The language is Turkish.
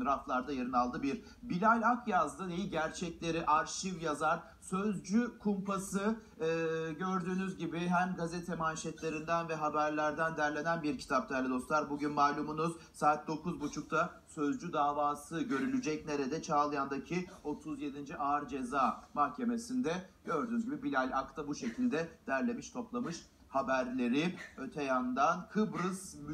raflarda yerini aldı bir Bilal Akyazdı. Neyi gerçekleri arşiv yazar, Sözcü kumpası, gördüğünüz gibi hem gazete manşetlerinden ve haberlerden derlenen bir kitap değerli dostlar. Bugün malumunuz saat 9.30'da Sözcü davası görülecek. Nerede? Çağlayan'daki 37. Ağır Ceza Mahkemesi'nde. Gördüğünüz gibi Bilal Ak da bu şekilde derlemiş, toplamış haberleri. Öte yandan Kıbrıs